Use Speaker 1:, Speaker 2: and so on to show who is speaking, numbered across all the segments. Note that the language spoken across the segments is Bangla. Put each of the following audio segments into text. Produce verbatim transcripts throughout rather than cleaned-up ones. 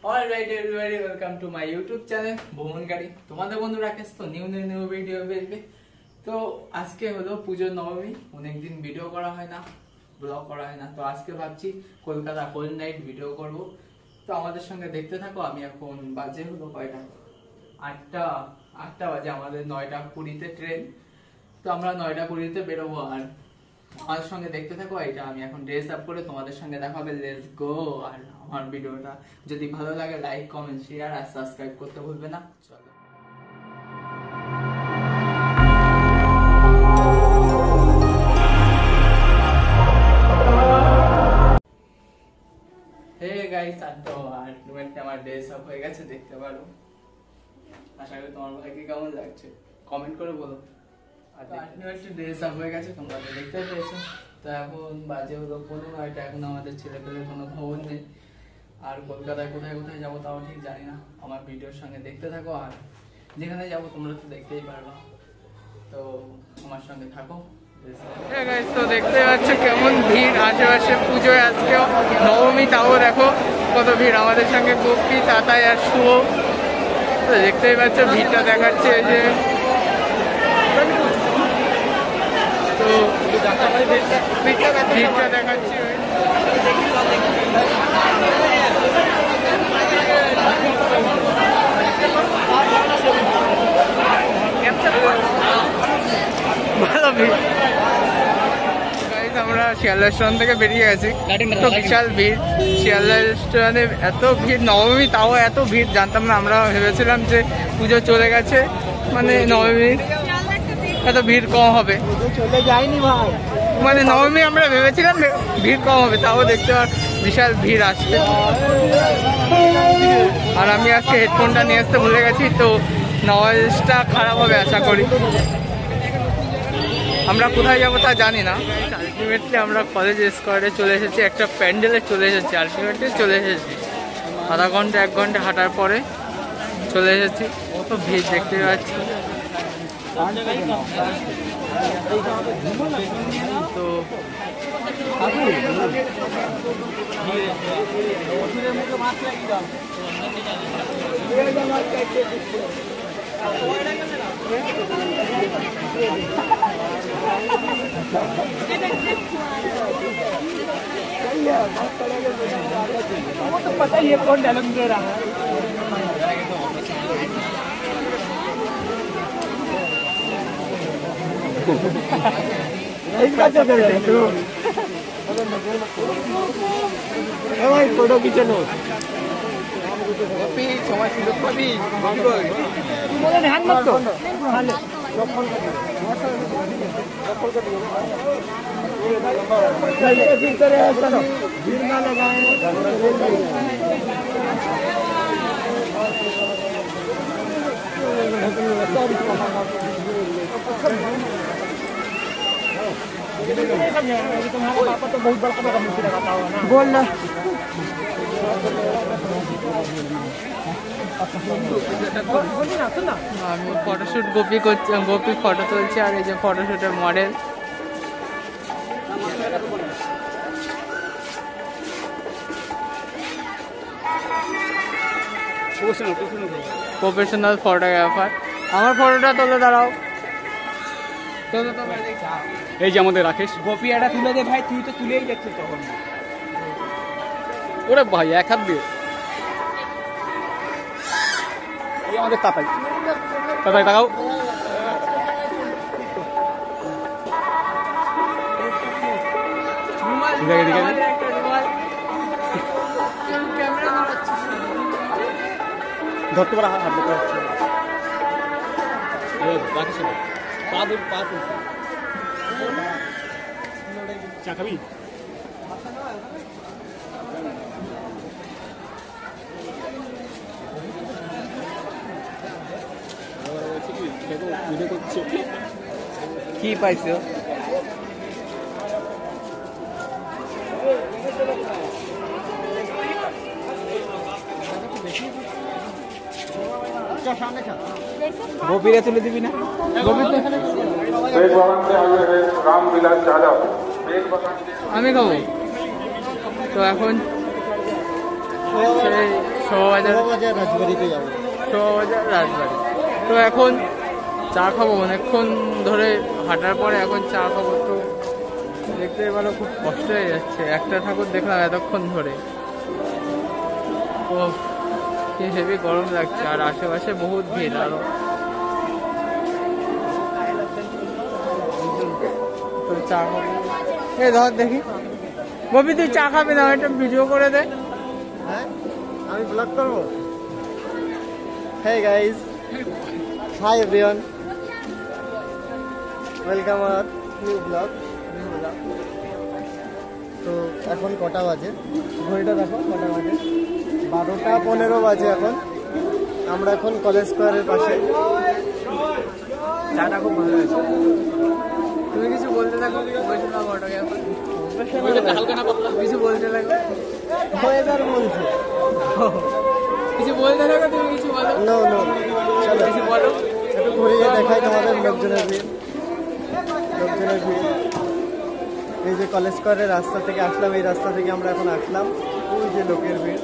Speaker 1: Alright everybody, welcome to my YouTube channel ভ্রমণ গাড়ি। তোমাদের বন্ধু রাকেশ তো নিউ নিউ নিউ ভিডিও বেরবে। তো আজকে হলো পুজোর নবমী, অনেকদিন ভিডিও করা হয় না, ব্লগ করা হয় না। তো আজকে ভাবছি কলকাতা হোল নাইট ভিডিও করব। তো আমাদের সঙ্গে দেখতে থাকো। আমি এখন বাজে হলো কয়টা, আটটা আটটা বাজে, আমাদের নয়টা কুড়িতে ট্রেন। তো আমরা নয়টা কুড়িতে বেরোবো, আর আমার সঙ্গে দেখতে থাকো। এটা আমি এখন ড্রেস আপ করে তোমাদের সঙ্গে দেখা হবে। Let's go. আর আমার ভিডিওটা যদি ভালো লাগে লাইক কমেন্ট শেয়ার আর সাবস্ক্রাইব করতে ভুলবে না। চলো। হে গাইস, আর তো আলটিমেটলি আমার ড্রেস আপ হয়ে গেছে, দেখতে পারো। আশা করি তোমার ভাইকে কেমন লাগছে কমেন্ট করে বলো। আর আলটিমেটলি ড্রেস আপ হয়ে গেছে, তোমরা তো দেখতে পেয়েছো। তো এখন বাজে হলো পনেরো নয়টা, এখন আমাদের ছেলে পেলের কোনো খবর নেই। আর কলকাতায় কোথায় কোথায় যাবো তাও ঠিক জানি না। আমার ভিডিওর সঙ্গে দেখতে থাকো, আর যেখানে যাবো তোমরা তো দেখতেই পারবা। তো আমার সঙ্গে থাকো। তো দেখতে পাচ্ছ কেমন ভিড় আশেপাশে পুজোয়, আজকেও নবমী, তাও দেখো কত ভিড়। আমাদের সঙ্গে গোপী, তাতাই আর শুভ। তো দেখতেই পাচ্ছ ভিড়টা দেখাচ্ছে এই যে। তো ভিড়টা দেখাচ্ছি ভালো ভিড়। আমরা শিয়ালদা স্টেশন থেকে বেরিয়ে গেছি, তো বিশাল ভিড় শিয়ালদা স্টেশনে। এত ভিড় নবমী, তাও এত ভিড় জানতাম না। আমরা ভেবেছিলাম যে পুজো চলে গেছে, মানে নবমী এত ভিড় কম হবে, চলে যায়নি ভাই। মানে নবমী আমরা ভেবেছিলাম ভিড় কম হবে, তাও দেখতে বিশাল ভিড় আসছে। আর আমি আজকে হেডফোনটা নিয়ে আসতে ভুলে গেছি, তো নয়েজটা খারাপ হবে আশা করি। আমরা কোথায় যাবো তা জানি না। আলটিমেটলি আমরা কলেজ স্কোয়ারে চলে এসেছি, একটা প্যান্ডেলে চলে এসেছি। আলটিমেটলি চলে এসেছি আধা ঘন্টা এক ঘন্টা হাঁটার পরে চলে এসেছি। কত ভিড় দেখতে পাচ্ছি। তো वो तो पता ही है कौन डायलॉग दे रहा है। इसका क्या कर रहे हो भाई? फोटो खींचो लो। कॉपी समय सुनो कॉपी बोले ध्यान मत दो। हाँ ले लॉकल कर दो, लॉकल कर दो। चलिए फिर करे चलो, भीड़ ना लगाएं। तुम्हारा पापा तो बहुत बड़ा बड़ा मूर्ति लगाता होगा ना, बोल ना। আমি ফটোশুট গোপী করছি, গোপী ফটো তুলছি। আর এই যে ফটোশুটের মডেল। Professional photographer. আমার ফটোটা তোলে, দাঁড়াও। এই যে আমাদের রাকেশ। গোপী এটা তুলে দে ভাই, তুই তো তুলেই যাচ্ছিস তখন। ওরে ভাই এক হাত দিয়ে। এই আমাদের তাতাই, তাতাই তাকাও। ধরতে পারা হাত ধরতে পারছি রাকেশ। পা দূর পা দূর চা খাবি? কি পাইছো? গোপীরা তুলে দিবি না? গোপী তো এখানে আমি খাবো। তো এখন শোভাবাজার
Speaker 2: রাজবাড়িতে যাবো।
Speaker 1: শোভাবাজার রাজবাড়ি। তো এখন চা খাবো, অনেকক্ষণ ধরে হাঁটার পরে এখন চা খাবো। তো দেখতে পেলো খুব কষ্ট হয়ে যাচ্ছে, একটা ঠাকুর দেখলাম এতক্ষণ ধরে। তো হেভি গরম লাগছে, আর আশেপাশে বহুত ভিড়। আরো তো চা খাবো। এই ধর দেখি ববি, তুই চা খাবি না? একটা ভিডিও করে দে।
Speaker 2: হ্যাঁ, আমি ব্লগ করবো। Hey guys, hi everyone, welcome our new vlog. তো এখন কটা বাজে? ঘড়িটা দেখো কটা বাজে, বারোটা পনেরো বাজে এখন। আমরা এখন কলেজ স্কোয়ারের পাশে।
Speaker 1: চাটা খুব ভালো হয়েছে। তুমি কিছু বলতে থাকো, কিছু বলতে থাকো।
Speaker 2: ওয়েদার বলছে
Speaker 1: কিছু বলতে থাকো, তুমি কিছু বলো।
Speaker 2: নো নো চলো
Speaker 1: কিছু বলো।
Speaker 2: একটু ঘুরিয়ে দেখাই তোমাদের লোকজনের ভিড়। লোকজনের ভিড় এই যে কলেজ স্কোয়ারের রাস্তা থেকে আসলাম, এই রাস্তা থেকে আমরা এখন আসলাম। ওই যে লোকের ভিড়।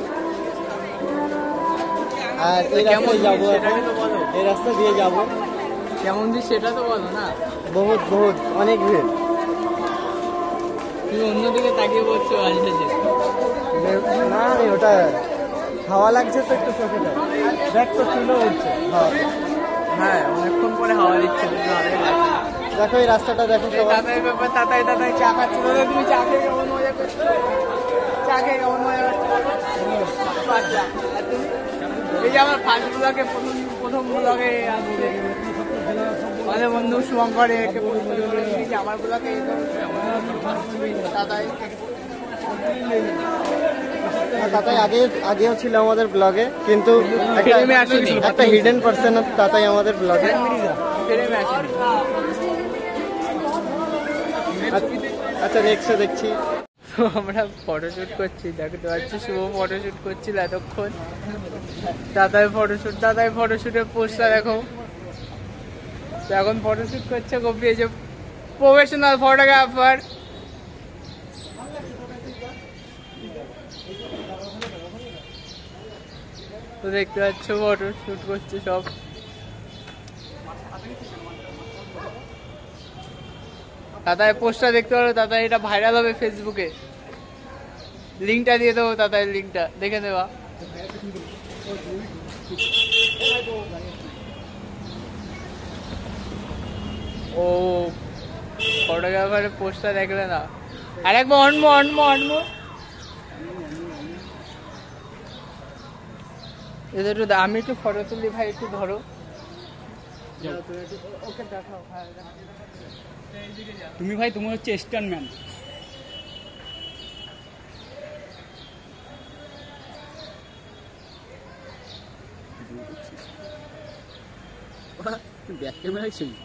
Speaker 2: আর এই রাস্তায় যাবো এখন, এই রাস্তা দিয়ে যাবো।
Speaker 1: কেমন দিস সেটা তো বলো না।
Speaker 2: বহুত বহুত অনেক ভিড়।
Speaker 1: তুমি অন্যদিকে তাকিয়ে বলছো আসছে।
Speaker 2: না আমি ওটা হাওয়া লাগছে তো একটু চোখে যায়। দেখ তো চুলো উঠছে হাওয়া।
Speaker 1: হ্যাঁ, অনেকক্ষণ পরে হাওয়া দিচ্ছে।
Speaker 2: দেখো এই রাস্তাটা দেখো সবাই।
Speaker 1: তাতাই ব্যাপার, তাতাই তাতাই চা খাচ্ছি। তুমি চা খেয়ে কেমন মজা করছো? চা খেয়ে কেমন মজা করছো? এই যে আমার ফার্স্ট ব্লগে, প্রথম প্রথম ব্লগে আমাদের বন্ধু শুভঙ্কর আমার ব্লগে তাতাই
Speaker 2: তাতাই আগে আগেও ছিল আমাদের ব্লগে, কিন্তু একটা হিডেন পার্সন তাতাই আমাদের ব্লগে। আচ্ছা নেক্সটে দেখছি।
Speaker 1: তো আমরা ফটোশুট করছি, দেখতে পাচ্ছি শুভ ফটোশুট করছিল এতক্ষণ। দাদাই ফটোশুট, দাদাই ফটোশুটের পোস্টটা দেখো। এখন ফটোশুট করছে গোপী, এই যে প্রফেশনাল ফটোগ্রাফার। তো দেখতে পাচ্ছ ফটো শুট করছে সব। দাদা পোস্টটা দেখতে পারো, দাদা এটা ভাইরাল হবে ফেসবুকে। লিঙ্কটা দিয়ে দেবো, দাদার লিঙ্কটা দেখে নেওয়া। ও ফটোগ্রাফারের পোস্টটা দেখলে না? আর একবার অনমো অনমো অনমো এদের একটু, আমি একটু ফটো তুলি ভাই, একটু ধরো। ওকে দেখাও।
Speaker 3: তুমি ভাই, তুমি হচ্ছে স্টার ম্যান। ব্যাক ক্যামেরায় ছিল।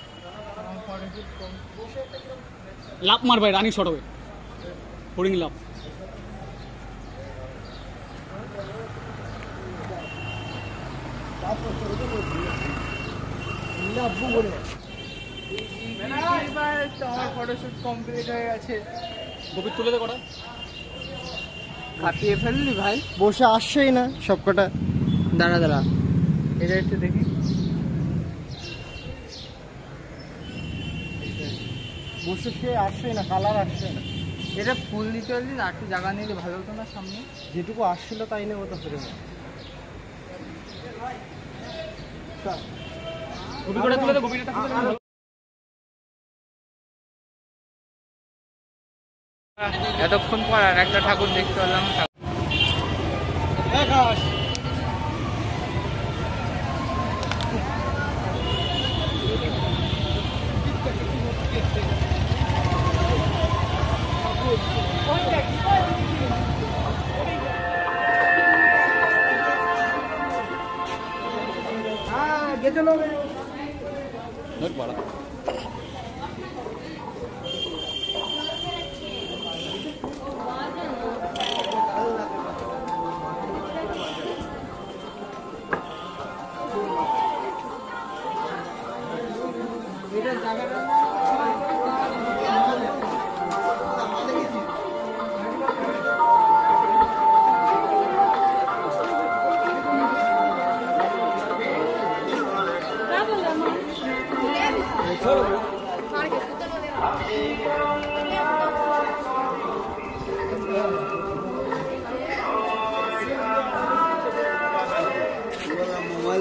Speaker 3: লাভ মার ভাই, রানিং শট হবে। হোর্ডিং লাভ।
Speaker 1: আমার ফটোশুট কমপ্লিট হয়ে গেছে।
Speaker 3: গোপী তুলে দে কটা।
Speaker 1: কাটিয়ে ফেললি ভাই,
Speaker 2: বসে আসছেই না সবকটা।
Speaker 1: দাঁড়া দাঁড়া, এটা একটু দেখি।
Speaker 2: বসে সে আসছেই না, কালার আসছে না।
Speaker 1: এটা ফুল দিতে পারলি না, একটু জায়গা নিলে ভালো হতো না সামনে।
Speaker 2: যেটুকু আসছিল তাই নেবো তো ফিরে।
Speaker 3: গোপী কটা তুলে দে, গোপীটা তুলে দে।
Speaker 1: এতক্ষণ পর আর একটা ঠাকুর দেখতে পেলাম।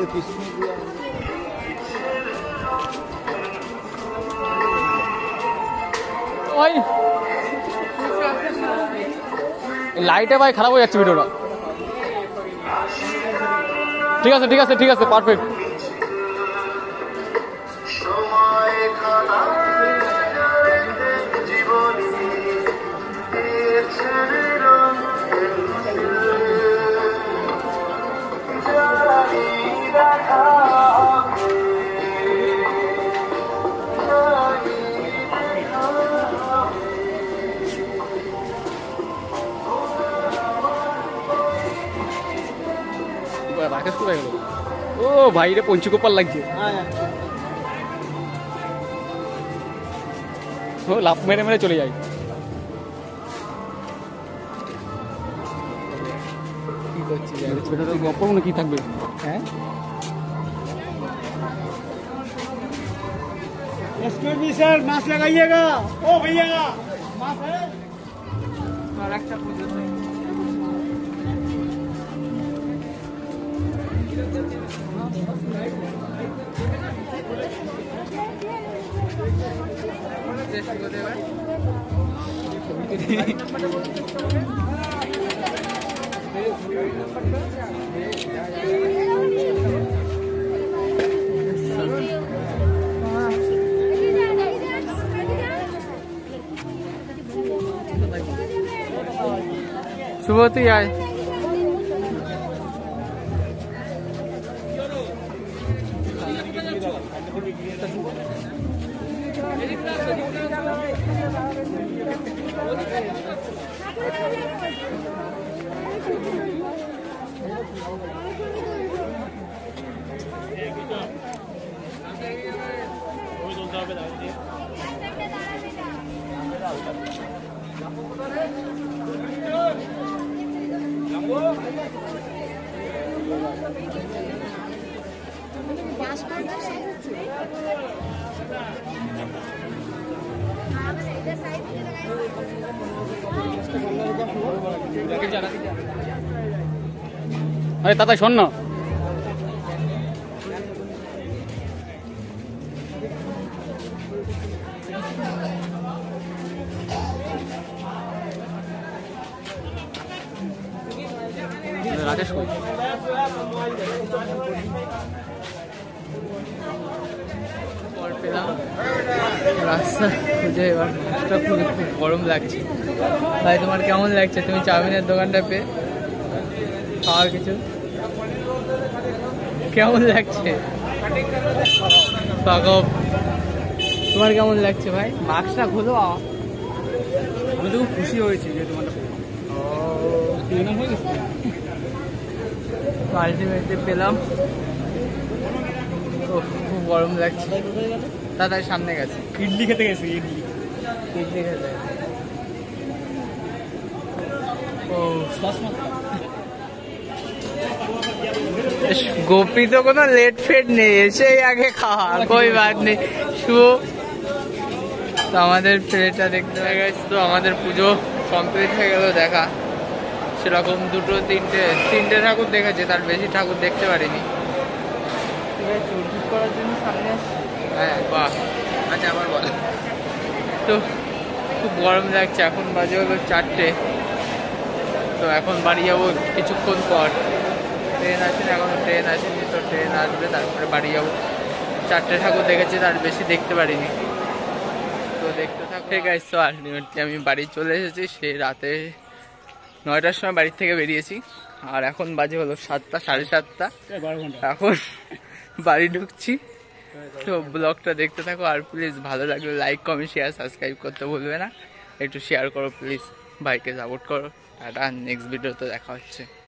Speaker 3: ওই লাইটে ভাই খারাপ হয়ে যাচ্ছে ভিডিওটা। ঠিক আছে ঠিক আছে ঠিক আছে পারফেক্ট। রাকেশ কোথায় গেল? ও ভাই রে পঞ্চকোপাল লাগছে। ও লাফ মেরে মেরে চলে যায়।
Speaker 1: কি করছিস?
Speaker 3: গপ্প মনে কি থাকবে?
Speaker 1: হ্যাঁ
Speaker 2: एक्सक्यूज मी सर, मास्क लगाइएगा। ओ भैया मास्क है?
Speaker 1: আর একটা পুজো শুভ তুই আয়।
Speaker 3: আরে তাতা শোন না, রাকেশ কই?
Speaker 1: পর পেলাম রাস্তা খুঁজে, এবার রাস্তা খুব খুব গরম লাগছে। ভাই তোমার কেমন লাগছে? তুমি চাউমিনের দোকানটা পেয়ে খাওয়ার কিছু কেমন লাগছে? তোমার কেমন লাগছে ভাই? মাস্কটা খোলো।
Speaker 3: আমি তো খুব খুশি হয়েছি যে তোমার হয়ে গেছে।
Speaker 1: আলটিমেটলি পেলাম। ও খুব গরম লাগছে। দাদা সামনে গেছে
Speaker 3: ইডলি খেতে গেছি, ইডলি
Speaker 1: ইডলি খেতে। ও গোপী তো কোনো লেট ফেট নেই, এসেই আগে খাওয়া, কই বাদ নেই। শুভ তো আমাদের প্লেটটা দেখতে গেছে। তো আমাদের পুজো কমপ্লিট হয়ে গেল দেখা। সেরকম দুটো তিনটে তিনটে ঠাকুর দেখেছে, তার বেশি ঠাকুর দেখতে পারিনি। ঠিক আছে, চুরচুর করার জন্য সামনে আসছি। হ্যাঁ বাহ, আচ্ছা আবার বল। তো খুব গরম লাগছে। এখন বাজে হলো চারটে। তো এখন বাড়ি যাবো কিছুক্ষণ পর। ট্রেন আসেনি এখনো, ট্রেন আসেনি। তো ট্রেন আসবে তারপরে বাড়ি যাবো। চারটে ঠাকুর দেখেছি, তার বেশি দেখতে পারিনি। তো দেখতে থাকতে গাইস, তো আলটিমেটলি আমি বাড়ি চলে এসেছি। সেই রাতে নয়টার সময় বাড়ির থেকে বেরিয়েছি, আর এখন বাজে হলো সাতটা সাড়ে সাতটা। এখন বাড়ি ঢুকছি। তো ব্লগটা দেখতে থাকো, আর প্লিজ ভালো লাগলে লাইক কমেন্ট শেয়ার সাবস্ক্রাইব করতে ভুলবে না। একটু শেয়ার করো প্লিজ, ভাইকে সাপোর্ট করো। টাটা, নেক্সট ভিডিওতে দেখা হচ্ছে।